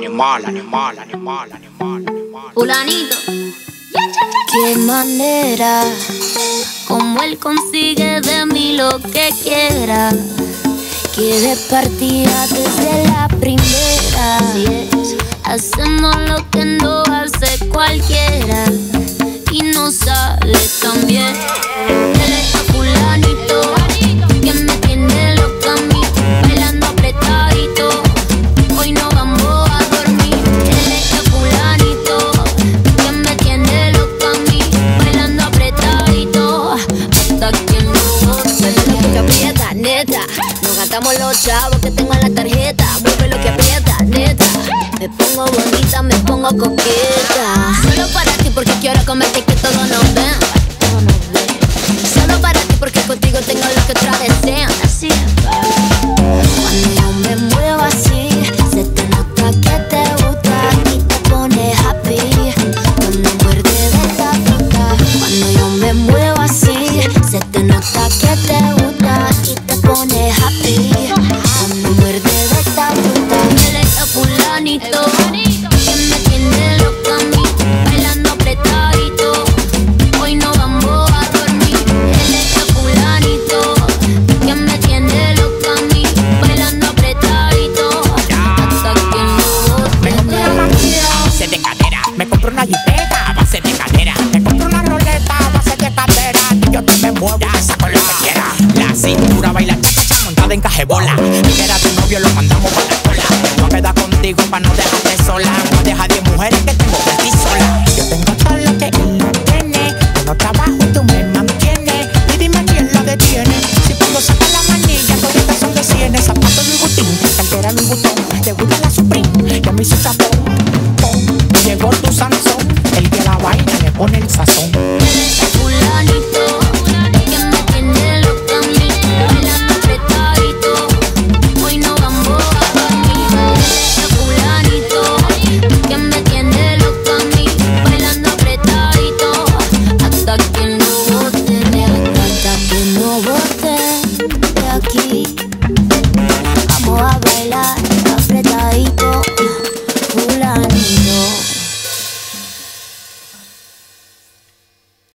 Fulanito. Qué manera, como él consigue de mí lo que quiera. Que de partida desde la primera. Hacemos lo que no hace cualquiera y nos sale tan bien. Él es fulanito, que me tiene loca a mí, bailando apretadito. Hoy no vamos a dormir. Él es fulanito, que me tiene loca a mí, bailando apretadito. Hasta que no bote lo que aprieta, neta. No gastamos los chavos que tengo en la tarjeta. Vuelve lo que aprieta, neta. Me pongo bonita, me pongo coqueta. Solo para ti porque quiero comerte y que todos nos vean. Solo para ti porque contigo tengo lo que otras desean. Así es, cuando yo me muevo así, se te nota que te gusta y te pone happy. Cuando muerde de esta fruta. Cuando yo me muevo así, se te nota que te gusta y te pone happy. Cuando muerde de esta fruta. Él es fulanito, que me tiene loca a mí, bailando apretadito. Hoy no vamos a dormir. Él es fulanito, que me tiene loca a mí, bailando apretadito. Hasta que no bote. A base de cadera, me compro una jipeta a base de cadera. Me compro una roleta a base de cadera. Y yo te me muevo y saco lo que quiera. La cintura baila chacha montada en cajebola. Dijera tu novio, lo mandamos para la escuela. Voy a quedar contigo pa' no dejarte sola. Voy a dejar 10 mujeres que tengo por ti sola. Yo tengo todo lo que él no tiene. Yo no trabajo y tú me mantienes. Y dime quién lo detiene. Si cuando saca la manilla, toditas son de 100. Zapatos Louis Vuitton, cartera Louis Vuitton. Te gusta la Supreme, ya me hizo chapón. Llegó tu Sansón, el que la vaina le pone el sazón. Él es fulanito,